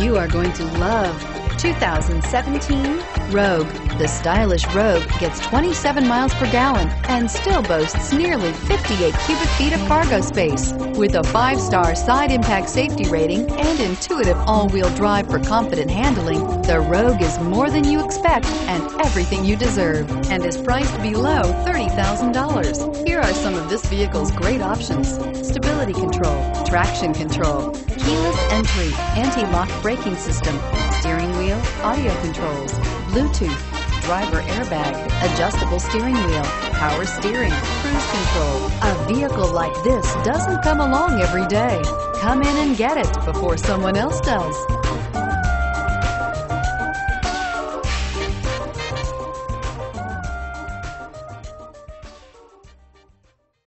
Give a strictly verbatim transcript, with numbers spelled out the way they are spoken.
You are going to love two thousand seventeen Rogue. The stylish Rogue gets twenty-seven miles per gallon and still boasts nearly fifty-eight cubic feet of cargo space. With a five-star side impact safety rating and intuitive all-wheel drive for confident handling, the Rogue is more than you expect and everything you deserve, and is priced below thirty thousand dollars. Here are some of this vehicle's great options: stability control, traction control, keyless entry, anti-lock braking system, steering wheel audio controls, Bluetooth, driver airbag, adjustable steering wheel, power steering, cruise control. A vehicle like this doesn't come along every day. Come in and get it before someone else does.